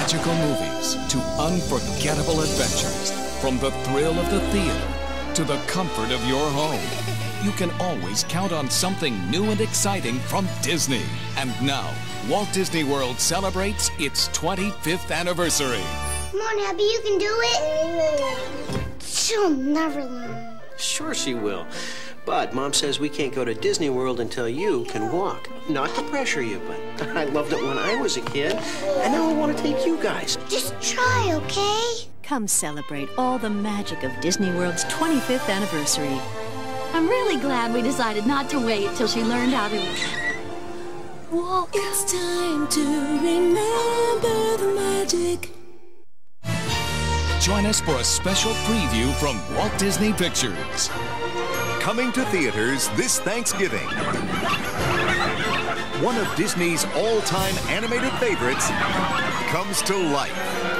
magical movies to unforgettable adventures, from the thrill of the theater to the comfort of your home, you can always count on something new and exciting from Disney. And now, Walt Disney World celebrates its 25th anniversary. Come on, Abby, you can do it. She'll never learn. Sure she will. But Mom says we can't go to Disney World until you can walk. Not to pressure you, but I loved it when I was a kid, and now I want to take you guys. Just try, okay? Come celebrate all the magic of Disney World's 25th anniversary. I'm really glad we decided not to wait till she learned how to walk. It's time to remember the magic. Join us for a special preview from Walt Disney Pictures. Coming to theaters this Thanksgiving. One of Disney's all-time animated favorites comes to life.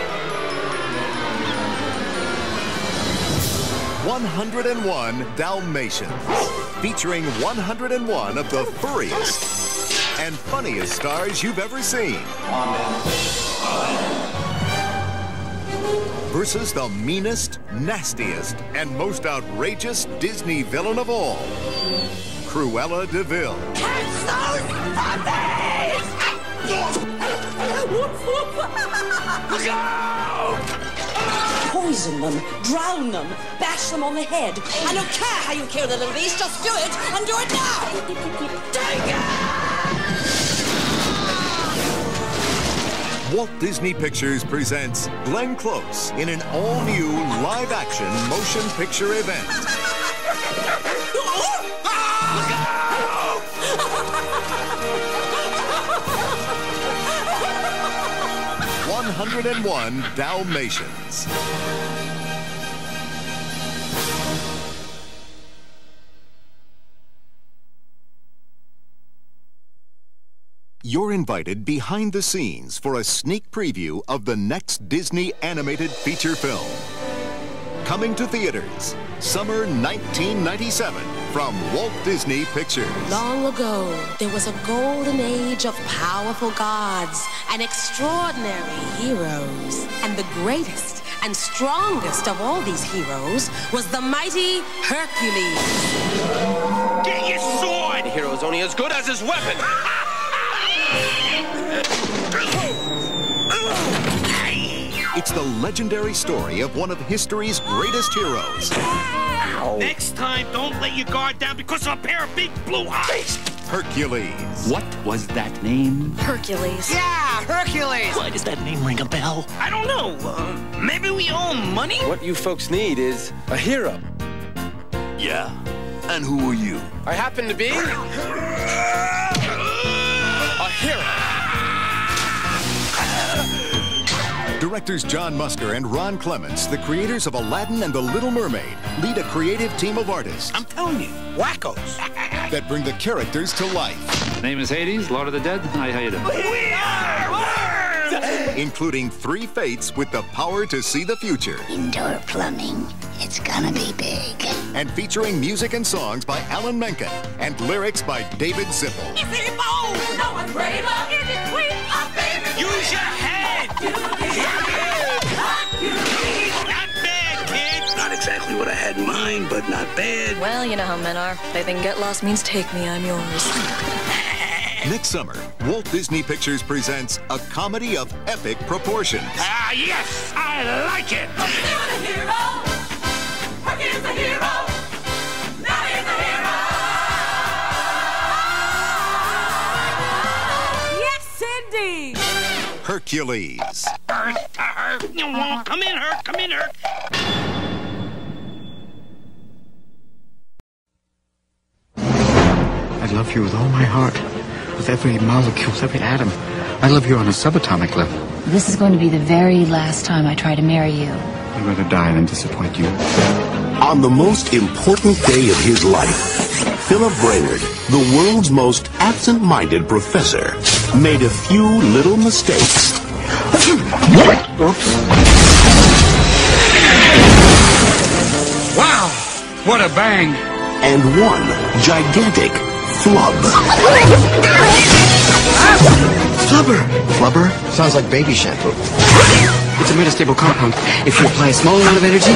101 Dalmatians, featuring 101 of the furriest and funniest stars you've ever seen. Versus the meanest, nastiest, and most outrageous Disney villain of all, Cruella de Vil. Look out! Poison them, drown them, bash them on the head. I don't care how you kill the little beast, just do it, and do it now! Tigger! Walt Disney Pictures presents Glenn Close in an all-new live-action motion picture event. 101 Dalmatians. You're invited behind the scenes for a sneak preview of the next Disney animated feature film. Coming to theaters, summer 1997 from Walt Disney Pictures. Long ago, there was a golden age of powerful gods and extraordinary heroes. And the greatest and strongest of all these heroes was the mighty Hercules. Get your sword! The hero's only as good as his weapon. It's the legendary story of one of history's greatest heroes. Ow. Next time, don't let your guard down because of a pair of big blue eyes. Hercules. What was that name? Hercules. Yeah, Hercules. Why does that name ring a bell? I don't know. Maybe we owe him money? What you folks need is a hero. Yeah. And who are you? I happen to be a hero. Directors John Musker and Ron Clements, the creators of Aladdin and The Little Mermaid, lead a creative team of artists. I'm telling you, wackos. That bring the characters to life. My name is Hades, Lord of the Dead. Hi, how you doing? We are worms! Including 3 fates with the power to see the future. Indoor plumbing. It's gonna be big. And featuring music and songs by Alan Menken and lyrics by David Zippel. Is it bold? No one's braver. Is it sweet? A baby. Use your head! Not bad, kid! Not exactly what I had in mind, but not bad. Well, you know how men are. They think get lost means take me, I'm yours. Next summer, Walt Disney Pictures presents a comedy of epic proportions. Ah, yes! I like it! Hercules a hero! Hercules a hero! Now he's a hero! Yes, indeed! Hercules. Come in, Herc! Come in, Herc! I love you with all my heart, with every molecule, with every atom. I love you on a subatomic level. This is going to be the very last time I try to marry you. I'd rather die than disappoint you. On the most important day of his life, Philip Brainerd, the world's most absent-minded professor, made a few little mistakes. Wow! What a bang! And one gigantic flub. Flub? Flubber! Flubber? Sounds like baby shampoo. It's a metastable compound. If you apply a small amount of energy,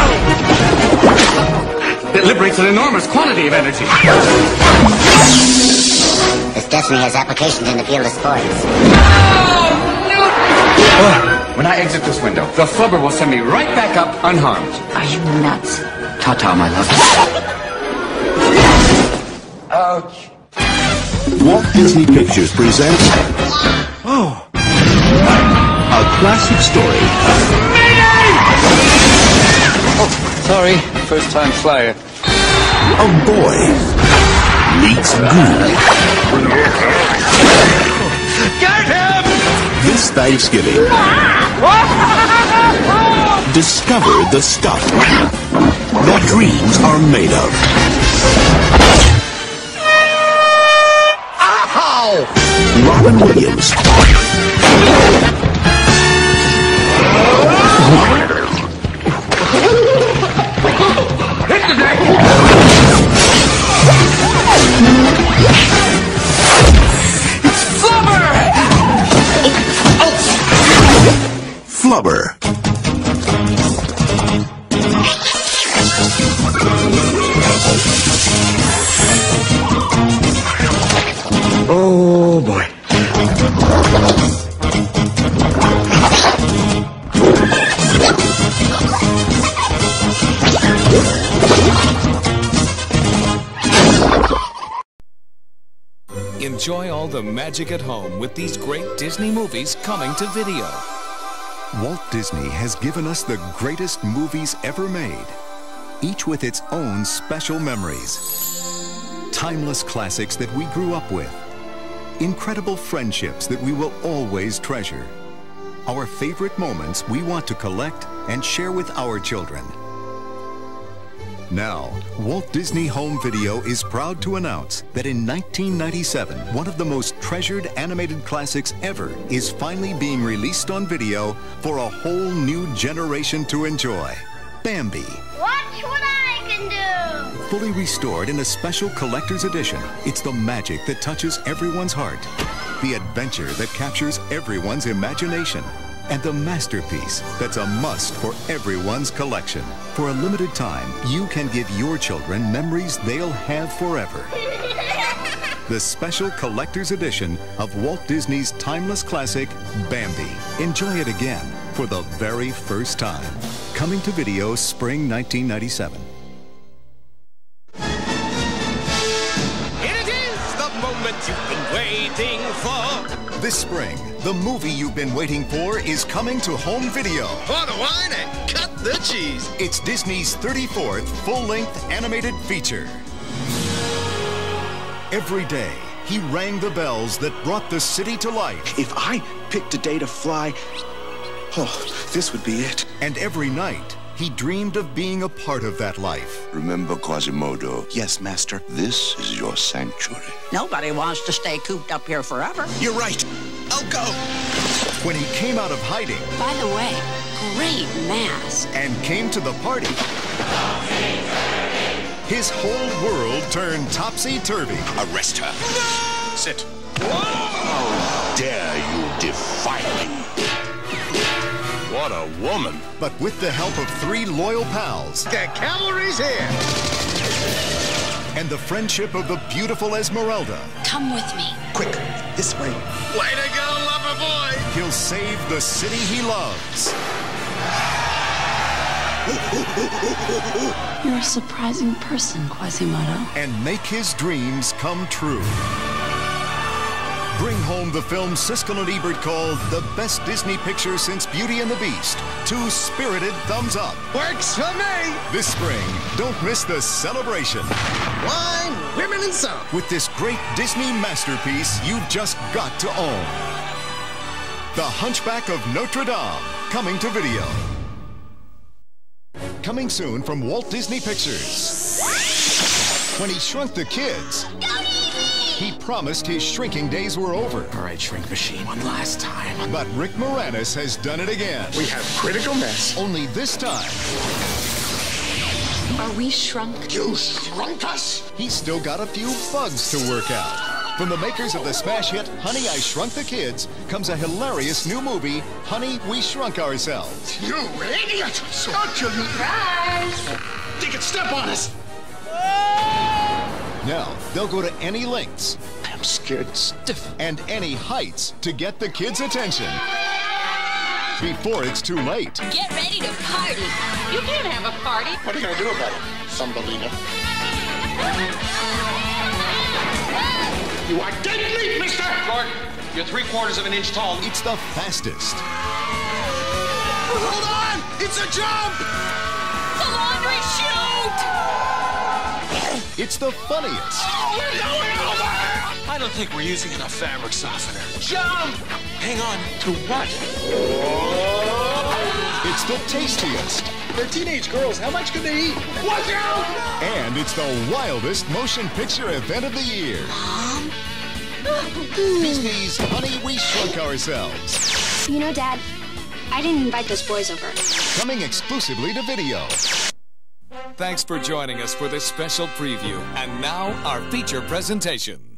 it liberates an enormous quantity of energy. This definitely has applications in the field of sports. When I exit this window, the flubber will send me right back up unharmed. Are you nuts? Ta-ta, my love. Ouch. Walt Disney Pictures presents a classic story. Oh, sorry. First-time flyer. A boy meets goo. Get him! This Thanksgiving, discover the stuff that dreams are made of. Ow! Robin Williams. Hit the deck! It's Flubber! Flubber. Oh, boy. Enjoy all the magic at home with these great Disney movies coming to video. Walt Disney has given us the greatest movies ever made, each with its own special memories. Timeless classics that we grew up with. Incredible friendships that we will always treasure. Our favorite moments we want to collect and share with our children. Now, Walt Disney Home Video is proud to announce that in 1997, one of the most treasured animated classics ever is finally being released on video for a whole new generation to enjoy. Bambi. Watch what I can do! Fully restored in a special collector's edition, it's the magic that touches everyone's heart, the adventure that captures everyone's imagination, and the masterpiece that's a must for everyone's collection. For a limited time, you can give your children memories they'll have forever. The special collector's edition of Walt Disney's timeless classic, Bambi. Enjoy it again for the very first time. Coming to video spring 1997. Here it is, the moment you've been waiting for. This spring, the movie you've been waiting for is coming to home video. Pour the wine and cut the cheese. It's Disney's 34th full-length animated feature. Every day, he rang the bells that brought the city to life. If I picked a day to fly, this would be it. And every night, he dreamed of being a part of that life. Remember, Quasimodo, Yes, Master. this is your sanctuary. Nobody wants to stay cooped up here forever. You're right. I'll go. When he came out of hiding By the way, great mask. and came to the party, his whole world turned topsy-turvy. Arrest her. No! Sit. How dare you defy me? What a woman. But with the help of 3 loyal pals The cavalry's here. and the friendship of the beautiful Esmeralda, Come with me. Quick, this way. Way to go, lover boy. he'll save the city he loves. You're a surprising person, Quasimodo. And make his dreams come true. Bring home the film Siskel and Ebert called the best Disney picture since Beauty and the Beast. 2 spirited thumbs up. Works for me. This spring, don't miss the celebration. Wine, women, and song. With this great Disney masterpiece you've just got to own. The Hunchback of Notre Dame, coming to video. Coming soon from Walt Disney Pictures. When he shrunk the kids, he promised his shrinking days were over. All right, shrink machine, one last time. But Rick Moranis has done it again. We have critical mass. Only this time, Are we shrunk? You shrunk us? he's still got a few bugs to work out. From the makers of the smash hit Honey, I Shrunk the Kids comes a hilarious new movie, Honey, We Shrunk Ourselves. You idiot! Don't you Surprise! They could step on us! Now, they'll go to any lengths I'm scared stiff. and any heights to get the kids' attention before it's too late. Get ready to party. You can't have a party. What are you gonna do about it, Thumbelina? You are dead meat, mister! Gordon, you're 3/4 of an inch tall. It's the fastest. Hold on! It's a jump! The laundry chute! It's the funniest. Oh, we're going over! I don't think we're using enough fabric softener. Jump! Hang on. To what? It's the tastiest. They're teenage girls. How much can they eat? Watch out! And it's the wildest motion picture event of the year. Mom? Disney's Honey, We Shrunk Ourselves. You know, Dad, I didn't invite those boys over. Coming exclusively to video. Thanks for joining us for this special preview. And now, our feature presentation.